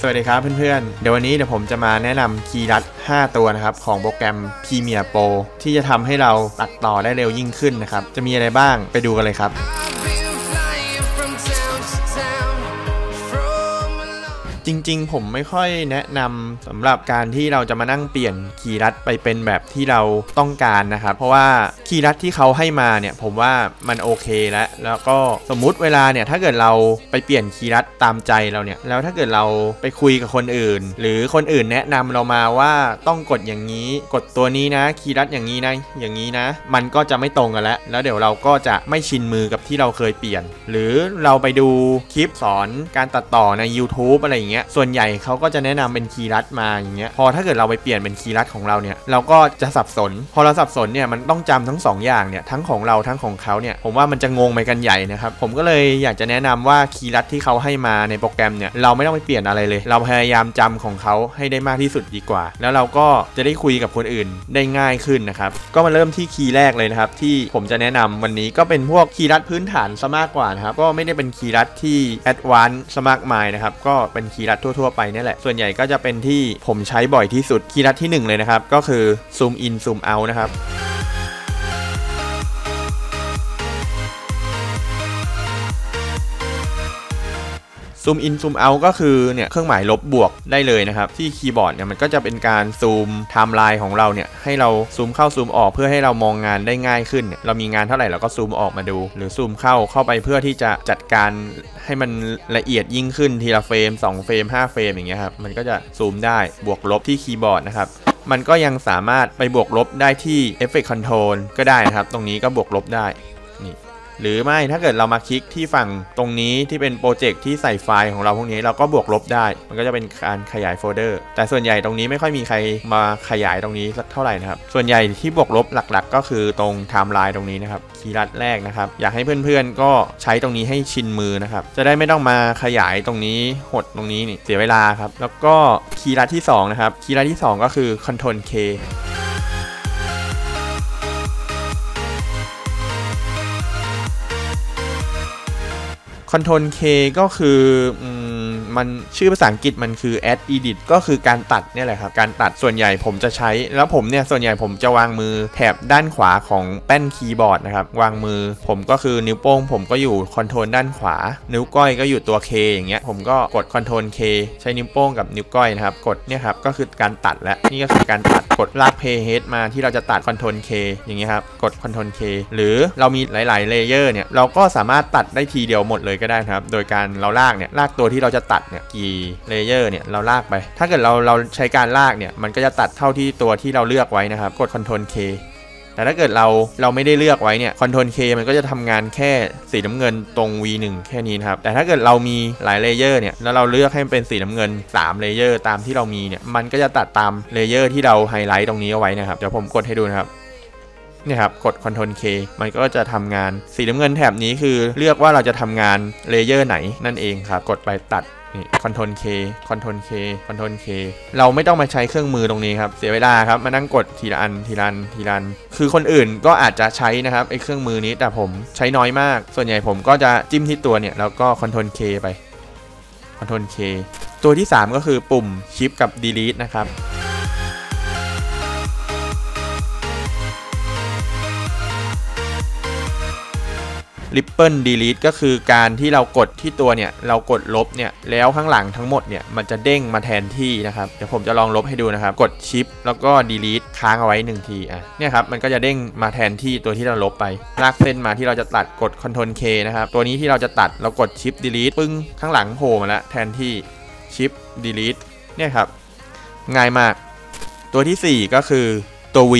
วัสดีครับเพื่อนๆเดี๋ยววันนี้ผมจะมาแนะนำคีย์ลัด5ตัวนะครับของโปรแกรม Premiere Pro ที่จะทำให้เราตัดต่อได้เร็วยิ่งขึ้นนะครับจะมีอะไรบ้างไปดูกันเลยครับจริงๆผมไม่ค่อยแนะนำสำหรับการที่เราจะมานั่งเปลี่ยนคีย์ลัดไปเป็นแบบที่เราต้องการนะครับเพราะว่าคีย์ลัดที่เขาให้มาเนี่ยผมว่ามันโอเคแล้วก็สมมุติเวลาเนี่ยถ้าเกิดเราไปเปลี่ยนคีย์ลัดตามใจเราเนี่ยแล้วถ้าเกิดเราไปคุยกับคนอื่นหรือคนอื่นแนะนำเรามาว่าต้องกดอย่างนี้กดตัวนี้นะคีย์ลัดอย่างนี้นะอย่างนี้นะมันก็จะไม่ตรงกันแล้วเดี๋ยวเราก็จะไม่ชินมือกับที่เราเคยเปลี่ยนหรือเราไปดูคลิปสอนการตัดต่อใน YouTube อะไรอย่างเงี้ยส่วนใหญ่เขาก็จะแนะนำเป็นคีย์ลัดมาอย่างเงี้ยพอถ้าเกิดเราไปเปลี่ยนเป็นคีย์ลัดของเราเนี่ยเราก็จะสับสนพอเราสับสนเนี่ยมันต้องจำทั้ง2อย่างเนี่ยทั้งของเราทั้งของเขาเนี่ยผมว่ามันจะงงไปกันใหญ่นะครับผมก็เลยอยากจะแนะนำว่าคีย์ลัดที่เขาให้มาในโปรแกรมเนี่ยเราไม่ต้องไปเปลี่ยนอะไรเลยเราพยายามจำของเขาให้ได้มากที่สุดดีกว่าแล้วเราก็จะได้คุยกับคนอื่นได้ง่ายขึ้นนะครับก็มาเริ่มที่คีย์แรกเลยนะครับที่ผมจะแนะนำวันนี้ก็เป็นพวกคีย์ลัดพื้นฐานซะมากกว่านะครับก็ไม่ได้เป็นคีย์ลัดที่แอดวานซ์ซะมากมายนะครับก็เป็นคีย์ลัดทั่วๆไปนี่แหละส่วนใหญ่ก็จะเป็นที่ผมใช้บ่อยที่สุดคีย์ลัดที่1เลยนะครับก็คือซูมอินซูมเอาท์นะครับซูมอินซูมเอาท์ก็คือเนี่ยเครื่องหมายลบบวกได้เลยนะครับที่คีย์บอร์ดเนี่ยมันก็จะเป็นการซูมไทม์ไลน์ของเราเนี่ยให้เราซูมเข้าซูมออกเพื่อให้เรามองงานได้ง่ายขึ้นเนี่ยเรามีงานเท่าไหร่เราก็ซูมออกมาดูหรือซูมเข้าไปเพื่อที่จะจัดการให้มันละเอียดยิ่งขึ้นทีละเฟรม2เฟรม5เฟรมอย่างเงี้ยครับมันก็จะซูมได้บวกลบที่คีย์บอร์ดนะครับมันก็ยังสามารถไปบวกลบได้ที่ Effect Control ก็ได้นะครับตรงนี้ก็บวกลบได้นี่หรือไม่ถ้าเกิดเรามาคลิกที่ฝั่งตรงนี้ที่เป็นโปรเจกต์ที่ใส่ไฟล์ของเราพวกนี้เราก็บวกลบได้มันก็จะเป็นการขยายโฟลเดอร์แต่ส่วนใหญ่ตรงนี้ไม่ค่อยมีใครมาขยายตรงนี้สักเท่าไหร่นะครับส่วนใหญ่ที่บวกลบหลักๆก็คือตรงไทม์ไลน์ตรงนี้นะครับคีย์ลัดแรกนะครับอยากให้เพื่อนๆก็ใช้ตรงนี้ให้ชินมือนะครับจะได้ไม่ต้องมาขยายตรงนี้หดตรงนี้นี่เสียเวลาครับแล้วก็คีย์ลัดที่2นะครับคีย์ลัดที่2ก็คือ Ctrl K Ctrl K ก็คือมันชื่อภาษาอังกฤษมันคือ add edit ก็คือการตัดเนี่ยแหละครับการตัดส่วนใหญ่ผมจะใช้แล้วผมเนี่ยส่วนใหญ่ผมจะวางมือแถบด้านขวาของแป้นคีย์บอร์ดนะครับวางมือผมก็คือนิ้วโป้งผมก็อยู่คอนโทรลด้านขวานิ้วก้อยก็อยู่ตัว K อย่างเงี้ยผมก็กด Ctrl K ใช้นิ้วโป้งกับนิ้วก้อยนะครับกดเนี่ยครับก็คือการตัดและนี่ก็คือการตัดกดลาก Playhead มาที่เราจะตัด Ctrl K อย่างเงี้ยครับกด Ctrl K หรือเรามีหลายๆเลเยอร์เนี่ยเราก็สามารถตัดได้ทีเดียวหมดเลยก็ได้ครับโดยการเราลากตัวที่เราจะตัดเนี่ยกี่เลเยอร์เนี่ยเราลากไปถ้าเกิดเราใช้การลากเนี่ยมันก็จะตัดเท่าที่ตัวที่เราเลือกไว้นะครับกด Ctrl K แต่ถ้าเกิดเราไม่ได้เลือกไว้เนี่ย Ctrl K มันก็จะทำงานแค่สีน้ำเงินตรง V1 แค่นี้ครับแต่ถ้าเกิดเรามีหลายเลเยอร์เนี่ยแล้วเราเลือกให้เป็นสีน้ำเงิน3เลเยอร์ตามที่เรามีเนี่ยมันก็จะตัดตามเลเยอร์ที่เราไฮไลท์ตรงนี้เอาไว้นะครับเดี๋ยวผมกดให้ดูนะครับนี่ครับกด Ctrl K มันก็จะทำงานสีน้ำเงินแถบนี้คือเลือกว่าเราจะทำงานเลเยอร์ไหนนั่นเองครับกดไปตัดนี่ Ctrl K Ctrl K Ctrl K เราไม่ต้องมาใช้เครื่องมือตรงนี้ครับเสียเวลาครับมานั่งกดทีละอันคือคนอื่นก็อาจจะใช้นะครับไอ้เครื่องมือนี้แต่ผมใช้น้อยมากส่วนใหญ่ผมก็จะจิ้มที่ตัวเนี่ยแล้วก็ Ctrl K ไป Ctrl K ตัวที่3ก็คือปุ่ม Shift กับ Delete นะครับRipple Delete ก็คือการที่เรากดที่ตัวเนี่ยเรากดลบเนี่ยแล้วข้างหลังทั้งหมดเนี่ยมันจะเด้งมาแทนที่นะครับเดี๋ยวผมจะลองลบให้ดูนะครับกด Shift แล้วก็ Delete ค้างเอาไว้1ทีเนี่ยครับมันก็จะเด้งมาแทนที่ตัวที่เราลบไปลากเส้นมาที่เราจะตัดกด Ctrl K นะครับตัวนี้ที่เราจะตัดเรากด Shift Delete ปึ้งข้างหลังโผล่มาแล้วแทนที่ Shift Delete เนี่ยครับง่ายมากตัวที่4ก็คือตัว V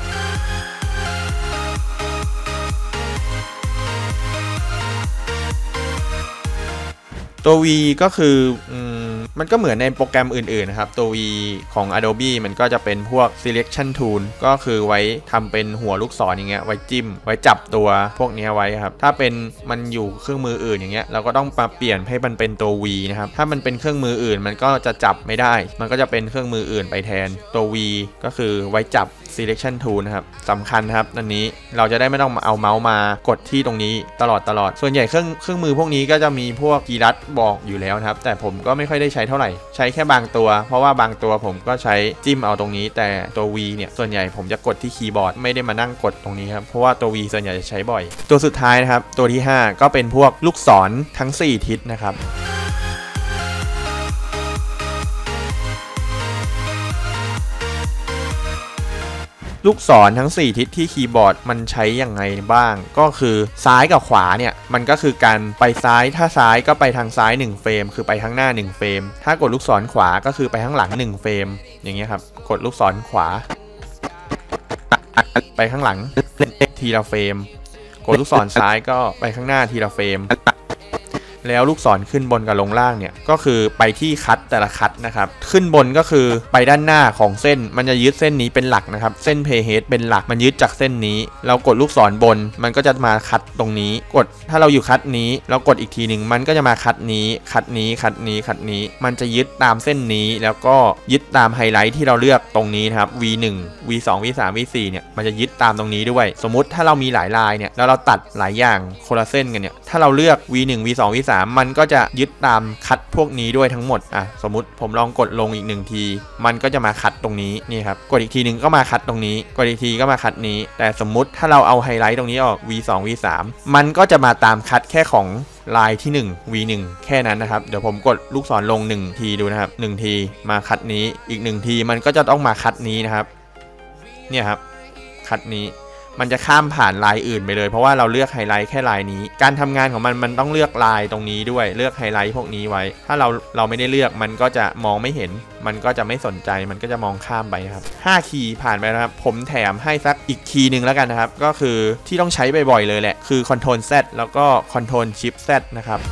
ตัว V ก็คือมันก็เหมือนในโปรแกรมอื่นๆนะครับตัว V ของ Adobe มันก็จะเป็นพวก selection tool ก็คือไว้ทำเป็นหัวลูกศรอย่างเงี้ยไว้จิ้มไว้จับตัวพวกนี้ไว้ครับถ้าเป็นมันอยู่เครื่องมืออื่นอย่างเงี้ยเราก็ต้องมาเปลี่ยนให้มันเป็นตัว V นะครับถ้ามันเป็นเครื่องมืออื่นมันก็จะจับไม่ได้มันก็จะเป็นเครื่องมืออื่นไปแทนตัว V ก็คือไว้จับ selection tool นะครับสำคัญครับอันนี้เราจะได้ไม่ต้องเอาเมาส์มากดที่ตรงนี้ตลอดส่วนใหญ่เครื่องมือพวกนี้ก็จะมีพวกคีย์ลัดบอกอยู่แล้วนะครับแต่ผมก็ไม่ค่อยได้ใช้เท่าไหร่ใช้แค่บางตัวเพราะว่าบางตัวผมก็ใช้จิ้มเอาตรงนี้แต่ตัว V เนี่ยส่วนใหญ่ผมจะกดที่คีย์บอร์ดไม่ได้มานั่งกดตรงนี้ครับเพราะว่าตัว V ส่วนใหญ่จะใช้บ่อยตัวสุดท้ายนะครับตัวที่5ก็เป็นพวกลูกศรทั้ง4ทิศนะครับลูกศรทั้ง4ทิศที่คีย์บอร์ดมันใช้ยังไงบ้างก็คือซ้ายกับขวาเนี่ยมันก็คือการไปซ้ายถ้าซ้ายก็ไปทางซ้าย1เฟรมคือไปข้างหน้า1เฟรมถ้ากดลูกศรขวาก็คือไปข้างหลัง1เฟรมอย่างเงี้ยครับกดลูกศรขวาไปข้างหลังทีละเฟรมกดลูกศรซ้ายก็ไปข้างหน้าทีละเฟรมแล้วลูกศรขึ้นบนกับลงล่างเนี่ยก็คือไปที่คัทแต่ละคัทนะครับขึ้นบนก็คือไปด้านหน้าของเส้นมันจะยึดเส้นนี้เป็นหลักนะครับเส้นเพย์เฮดเป็นหลักมันยึดจากเส้นนี้เรากดลูกศรบนมันก็จะมาคัทตรงนี้กดถ้าเราอยู่คัทนี้เรากดอีกทีหนึ่งมันก็จะมาคัทนี้คัทนี้คัทนี้คัทนี้มันจะยึดตามเส้นนี้แล้วก็ยึดตามไฮไลท์ที่เราเลือกตรงนี้นะครับ V1 V2 V3 V4 เนี่ยมันจะยึดตามตรงนี้ด้วยสมมุติถ้าเรามีหลายลายเนี่ยแล้วเราตัดหลายอย่างคนละเส้นกันเนี่ยถ้าเราเลือก V1 V2 V3 มันก็จะยึดตามคัดพวกนี้ด้วยทั้งหมดสมมุติผมลองกดลงอีก1ทีมันก็จะมาคัดตรงนี้นี่ครับกดอีกทีนึงก็มาคัดตรงนี้กดอีกทีก็มาคัดนี้แต่สมมุติถ้าเราเอาไฮไลท์ตรงนี้ออก V2 V3 มันก็จะมาตามคัดแค่ของลายที่1 V1 แค่นั้นนะครับเดี๋ยวผมกดลูกศรลง1ทีดูนะครับ1ทีมาคัดนี้อีก1ทีมันก็จะต้องมาคัดนี้นะครับเนี่ยครับคัดนี้มันจะข้ามผ่านลายอื่นไปเลยเพราะว่าเราเลือกไฮไลท์แค่ลายนี้การทำงานของมันต้องเลือกลายตรงนี้ด้วยเลือกไฮไลท์พวกนี้ไว้ถ้าเราไม่ได้เลือกมันก็จะมองไม่เห็นมันก็จะไม่สนใจมันก็จะมองข้ามไปนะครับ5คีย์ผ่านไปนะครับผมแถมให้สักอีกคีย์หนึ่งแล้วกันนะครับก็คือที่ต้องใช้บ่อยๆเลยแหละคือ Ctrl Z แล้วก็ Ctrl Shift Z นะครับ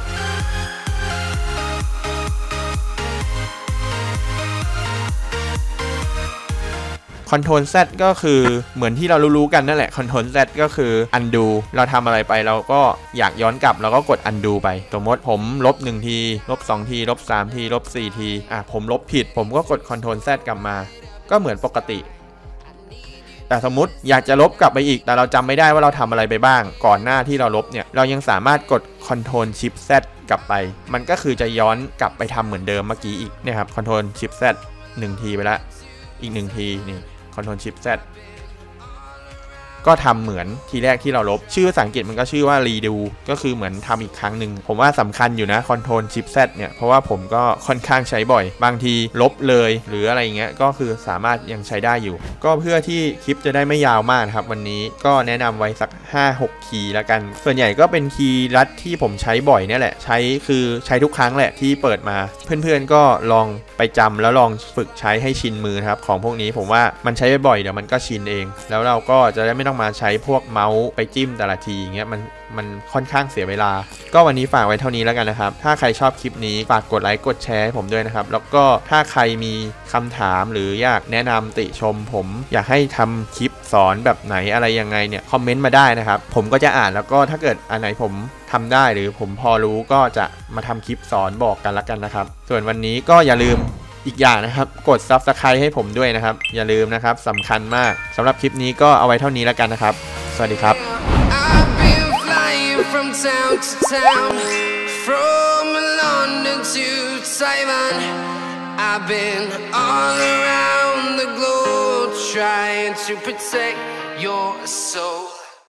Ctrl Z ก็คือเหมือนที่เรารู้ๆกันนั่นแหละ Ctrl Z ก็คือ undo เราทำอะไรไปเราก็อยากย้อนกลับเราก็กด undo ไปสมมติผมลบ1ทีลบ2ทีลบ3ทีลบ4ทีผมลบผิดผมก็กด Ctrl Z กลับมาก็เหมือนปกติแต่สมมติอยากจะลบกลับไปอีกแต่เราจำไม่ได้ว่าเราทำอะไรไปบ้างก่อนหน้าที่เราลบเนี่ยเรายังสามารถกด Ctrl Shift Z กลับไปมันก็คือจะย้อนกลับไปทำเหมือนเดิมเมื่อกี้อีกเนี่ยครับ Ctrl Shift Z 1ทีไปแล้วอีก1ทีนี่Ctrl Shift Z ก็ทำเหมือนทีแรกที่เราลบชื่อภาษาอังกฤษมันก็ชื่อว่า redo ก็คือเหมือนทำอีกครั้งหนึ่งผมว่าสำคัญอยู่นะ Ctrl Shift Z เนี่ยเพราะว่าผมก็ค่อนข้างใช้บ่อยบางทีลบเลยหรืออะไรเงี้ยก็คือสามารถยังใช้ได้อยู่ก็เพื่อที่คลิปจะได้ไม่ยาวมากนะครับวันนี้ก็แนะนำไว้สัก 5-6 คีย์แล้วกันส่วนใหญ่ก็เป็นคีย์ลัดที่ผมใช้บ่อยนี่แหละใช้ทุกครั้งแหละที่เปิดมาเพื่อนๆก็ลองไปจำแล้วลองฝึกใช้ให้ชินมือครับของพวกนี้ผมว่ามันใช้บ่อยเดี๋ยวมันก็ชินเองแล้วเราก็จะได้ไม่ต้องมาใช้พวกเมาส์ไปจิ้มแต่ละทีอย่างเงี้ยมันค่อนข้างเสียเวลาก็วันนี้ฝากไว้เท่านี้แล้วกันนะครับถ้าใครชอบคลิปนี้ฝากกดไลค์กดแชร์ให้ผมด้วยนะครับแล้วก็ถ้าใครมีคำถามหรืออยากแนะนำติชมผมอยากให้ทำคลิปสอนแบบไหนอะไรยังไงเนี่ยคอมเมนต์มาได้นะครับผมก็จะอ่านแล้วก็ถ้าเกิดอันไหนผมทำได้หรือผมพอรู้ก็จะมาทำคลิปสอนบอกกันละกันนะครับส่วนวันนี้ก็อย่าลืมอีกอย่างนะครับกด Subscribe ให้ผมด้วยนะครับอย่าลืมนะครับสำคัญมากสำหรับคลิปนี้ก็เอาไว้เท่านี้แล้วกันนะครับสวัสดีครับ From town to town, from London to Taiwan, I've been all around the globe trying to protect your soul.